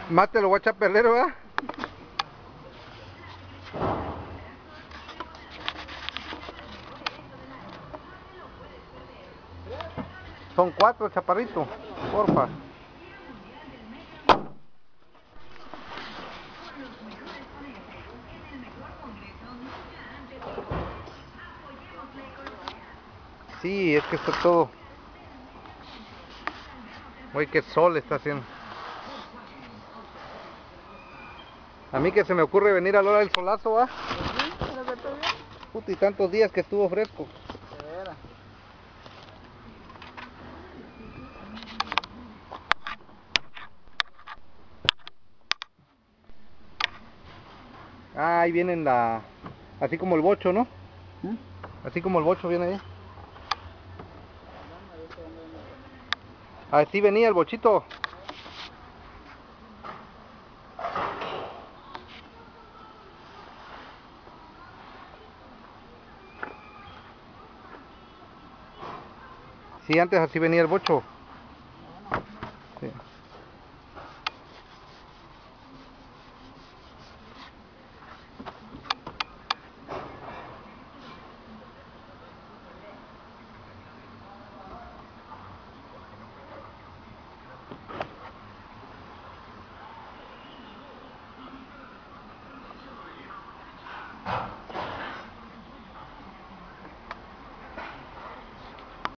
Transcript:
Más te lo voy a echar a perder, ¿verdad? Son 4, chaparrito, porfa. Sí, es que está todo. Uy, qué sol está haciendo. A mí que se me ocurre venir a la hora del solazo, ¿va? Puta, y tantos días que estuvo fresco. Ah, ahí vienen la... Así como el bocho, ¿no? Así como el bocho viene ahí. Así venía el bochito. Sí, antes así venía el bocho.